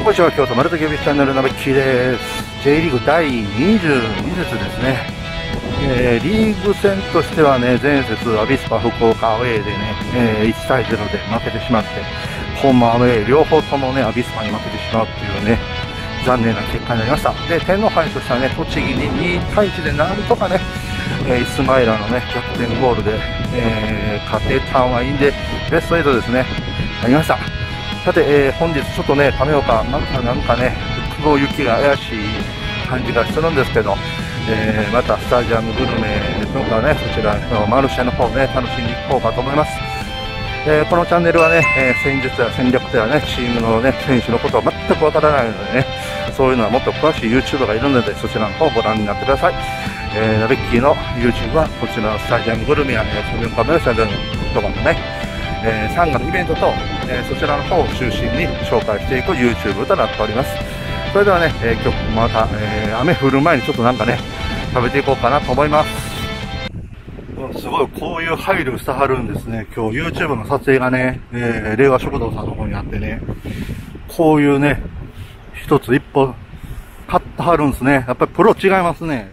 こんにちは、京都マルトキュービスチャンネルのべっきーです。J リーグ第22節ですね。リーグ戦としてはね、前節アビスパ福岡アウェーでね、1対0で負けてしまって、ホームアウェー両方ともね、アビスパに負けてしまうっていうね、残念な結果になりました。で、天皇杯としてはね、栃木に2対1でなんとかね、イスマイラーのね、逆転ゴールで、勝てたんはいいんで、ベスト8ですね、なりました。さて、本日ちょっとね、亀岡、なんかね、雲行きが怪しい感じがするんですけど、またスタジアムグルメとかね、そちらのマルシェの方ね、楽しんでいこうかと思います。このチャンネルはね、戦術や戦略やね、チームのね、選手のことは全くわからないのでね、そういうのはもっと詳しい YouTuber がいるので、そちらの方をご覧になってください。ナベッキーの YouTube はこちらのスタジアムグルメや、フカメルセンとかのね、3月のイベントと、そちらの方を中心に紹介していく YouTube となっております。それではね、今日また、雨降る前にちょっとなんかね、食べていこうかなと思います。すごい、こういう配慮してはるんですね。今日 YouTube の撮影がね、令和食堂さんの方にあってね、こういうね、一つ一歩買ってはるんですね。やっぱりプロ違いますね。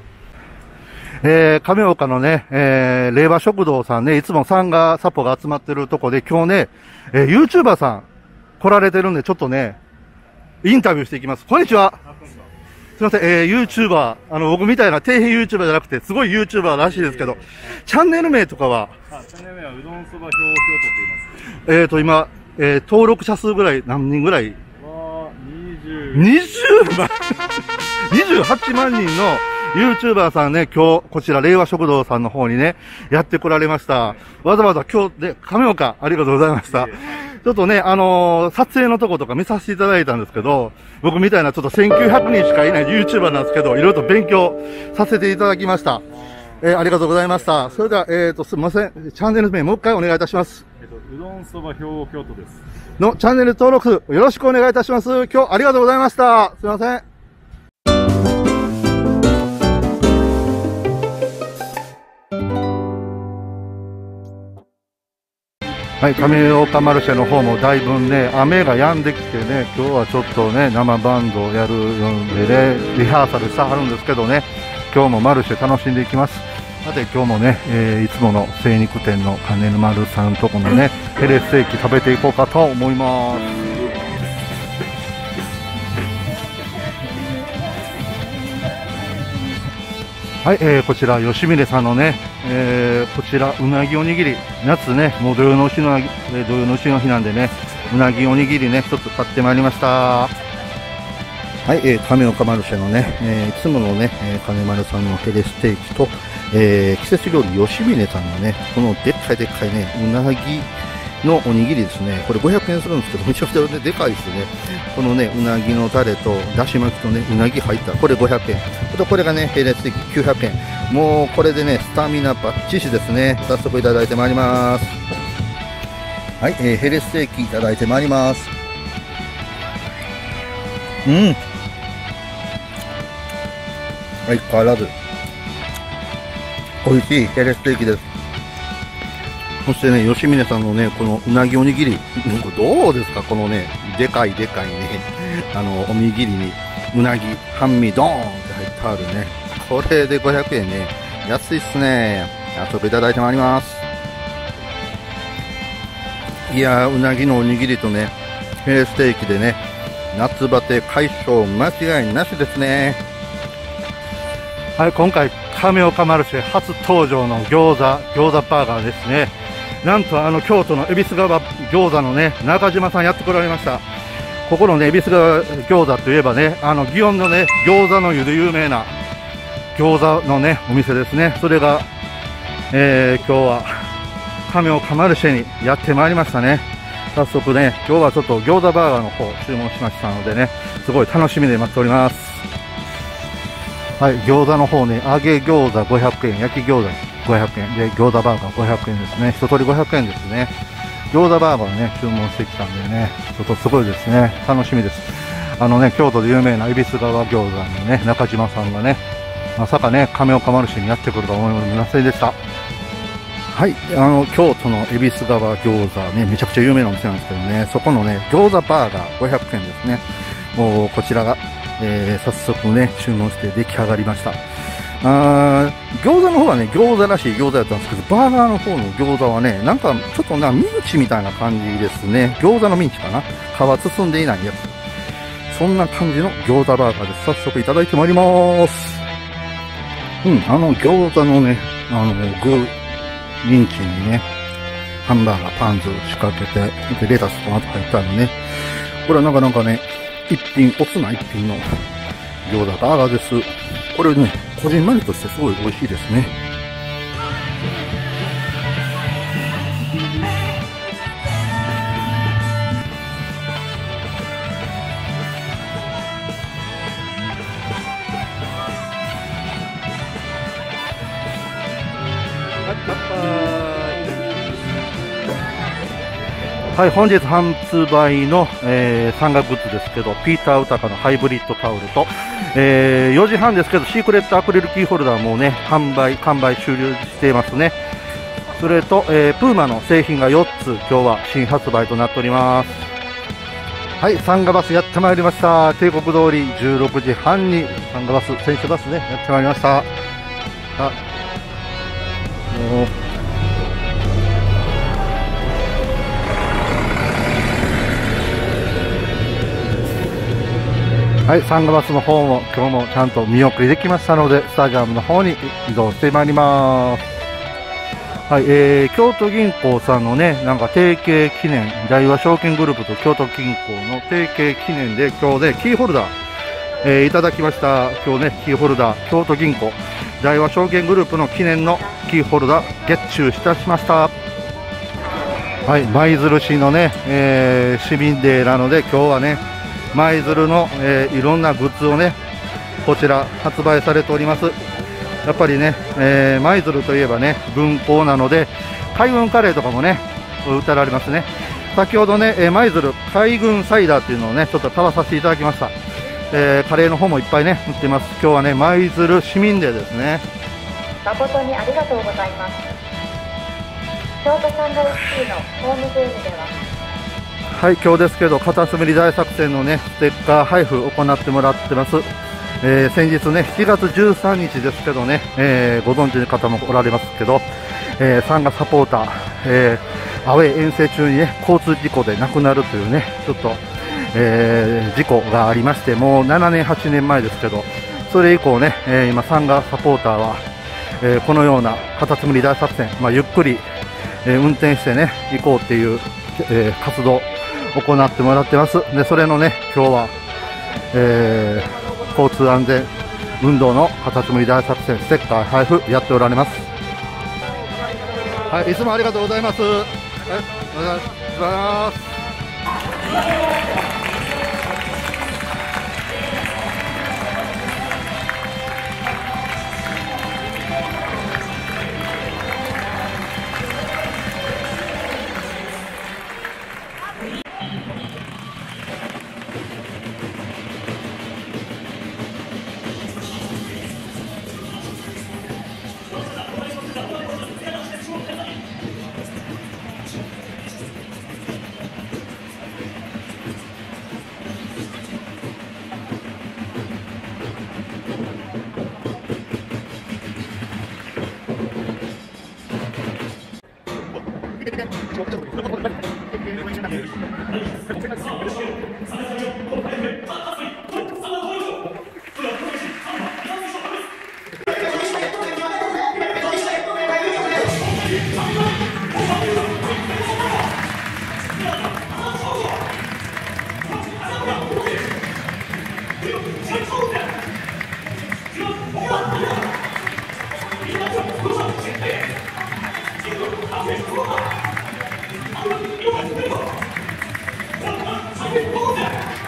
亀岡のね、令和食堂さんね、いつもサンガサポが集まってるとこで、今日ね、YouTuber さん来られてるんで、ちょっとね、インタビューしていきます。こんにちは。すいません、YouTuber、僕みたいな底辺 YouTuber じゃなくて、すごい YouTuber らしいですけど、チャンネル名とかはチャンネル名はうどんそばひょうひょうとって言います。 今、登録者数ぐらい、何人ぐらいは、 20万28万人のYouTuber さんね、今日、こちら、令和食堂さんの方にね、やってこられました。わざわざ今日で、亀岡、ありがとうございました。ちょっとね、撮影のとことか見させていただいたんですけど、僕みたいなちょっと1900人しかいない YouTuber なんですけど、いろいろと勉強させていただきました。ありがとうございました。それでは、すみません。チャンネル名もう一回お願いいたします。 うどんそばひょうひょうとです。 のチャンネル登録よろしくお願いいたします。今日ありがとうございました。すみません。はい、亀岡マルシェの方もだいぶね、雨が止んできてね、今日はちょっとね、生バンドをやるんでね、リハーサルしてはるんですけどね、今日もマルシェ楽しんでいきます。さて今日もね、いつもの精肉店の金丸さんとこのね、ヘレステーキ食べていこうかと思います。はい、こちら吉峰さんのね、こちらうなぎおにぎり、夏ね、もう土用の丑の日なんでね、うなぎおにぎりね、一つ買ってまいりました。はい、亀岡マルシェのね、いつものね、金丸さんのヘレステーキと、季節料理吉峰さんのね、このでっかいね、うなぎのおにぎりですね。これ500円するんですけど、めちゃくちゃでかいですね。このね、うなぎのタレと、だし巻きとね、うなぎ入った、これ500円。これがね、ヘレステーキ900円。もう、これでね、スタミナバッチシですね。早速いただいてまいります。はい、ヘレステーキいただいてまいります。相変わらず、美味しいヘレステーキです。そしてね、吉峰さんのね、このうなぎおにぎり、どうですかこのね、でかいね、おにぎりに、うなぎ、半身ドーンって入ってあるね。これで500円ね。安いっすね。早速いただいてまいります。いやー、うなぎのおにぎりとね、ヘレステーキでね、夏バテ解消間違いなしですね。はい、今回、亀岡マルシェ初登場の餃子バーガーですね。なんと京都の恵比寿川餃子のね、中島さんやってこられました。ここのね、恵比寿川餃子といえばね、祇園のね、餃子の湯で有名な餃子のね、お店ですね。それが、今日は亀岡マルシェにやってまいりましたね。早速ね、今日はちょっと餃子バーガーの方注文しましたのでね、すごい楽しみで待っております。はい、餃子の方ね、揚げ餃子500円、焼き餃子500円で、餃子バーガー500円ですね。一通り500円ですね。餃子バーガーをね、注文してきたんでね、ちょっとすごいですね。楽しみです。京都で有名な恵比寿川餃子のね、中島さんがね、まさかね、亀岡マルシェにやってくるとは思いませんでした。 はい、京都の恵比寿川餃子ね、めちゃくちゃ有名なお店なんですけどね、そこのね、餃子バーガー500円ですね。もうこちらが、早速ね、注文して出来上がりました。餃子の方はね、餃子らしい餃子だったんですけど、バーガーの方の餃子はね、なんかちょっとミンチみたいな感じですね。餃子のミンチかな。皮包んでいないやつ。そんな感じの餃子バーガーです。早速いただいてまいります。餃子のね、具、ミンチにね、ハンバーガー、パンズ仕掛けて、でレタス、トマト入ったのね。これはなかなかね、おつな一品の餃子バーガーです。これね、こじんまりとしてすごい美味しいですね。はい、本日発売の、サンガグッズですけど、ピーター・ウタカのハイブリッドタオルと、4時半ですけど、シークレットアクリルキーホルダーもね、完売終了していますね。それと、プーマの製品が4つ、今日は新発売となっております。はい、サンガバスやってまいりました。帝国通り16時半にサンガバス、選手バスね、やってまいりました。はい、サンガバスの方も今日もちゃんと見送りできましたので、スタジアムの方に移動してまいります。はい、京都銀行さんのね、なんか提携記念、大和証券グループと京都銀行の提携記念で今日ね、キーホルダー、いただきました。今日ね、キーホルダー、京都銀行、大和証券グループの記念のキーホルダー、ゲッチューいたしました。はい、舞鶴市のね、市民デーなので今日はね、舞鶴の、いろんなグッズをね、こちら発売されております。やっぱりね、舞鶴といえばね、軍港なので、海軍カレーとかもね、売ってられますね。先ほどね、舞鶴海軍サイダーっていうのをね、ちょっと食べさせていただきました。カレーの方もいっぱいね、売ってます。今日はね、舞鶴市民デーですね。 誠にありがとうございます。京都サンガ FC のホームページでは、 はい、今日ですけど、片隅大作戦のね、ステッカー配布を行ってもらってます。先日ね、7月13日ですけどね、ご存知の方もおられますけど、サンガサポーター、アウェー遠征中にね、交通事故で亡くなるというね、ちょっと、事故がありまして、もう7年、8年前ですけど、それ以降ね、今、サンガサポーターは、このような片隅大作戦、ゆっくり、運転してね、行こうっていう、活動、行ってもらってます。で、それのね、今日は、交通安全運動の片隅大作戦ステッカー配布やっておられます。はい、いつもありがとうございます。はい、ありがとうございます。 Come on.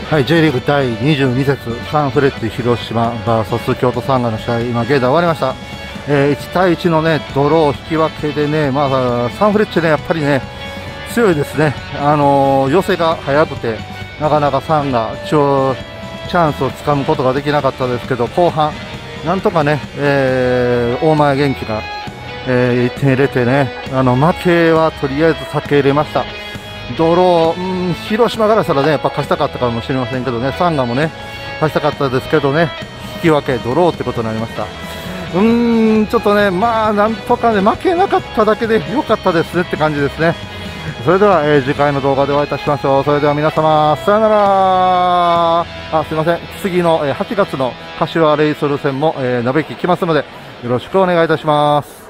はい、J リーグ第22節、サンフレッチェ広島 VS 京都サンガの試合、今、現在終わりました。1対1のね、ドロー引き分けでね、まあ、サンフレッチェね、やっぱりね、強いですね。寄せが早くて、なかなかサンガ、チャンスをつかむことができなかったですけど、後半、なんとかね、大前元気が、1点入れてね、負けはとりあえず避けれました。ドロー、広島からしたらね、やっぱ勝ちたかったかもしれませんけどね、サンガもね、勝ちたかったですけどね、引き分け、ドローってことになりました。ちょっとね、まあ、なんとかね、負けなかっただけで良かったですねって感じですね。それでは、次回の動画でお会いいたしましょう。それでは皆様、さよなら。すいません。次の8月の柏レイソル戦も、鍋木来ますので、よろしくお願いいたします。